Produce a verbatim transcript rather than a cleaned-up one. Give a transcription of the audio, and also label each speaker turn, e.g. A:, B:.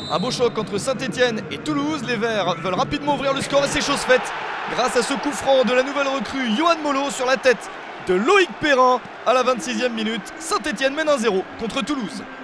A: Un beau choc entre Saint-Etienne et Toulouse. Les Verts veulent rapidement ouvrir le score et c'est chose faite grâce à ce coup franc de la nouvelle recrue Yohan Molo sur la tête de Loïc Perrin à la vingt-sixième minute. Saint-Etienne mène un zéro contre Toulouse.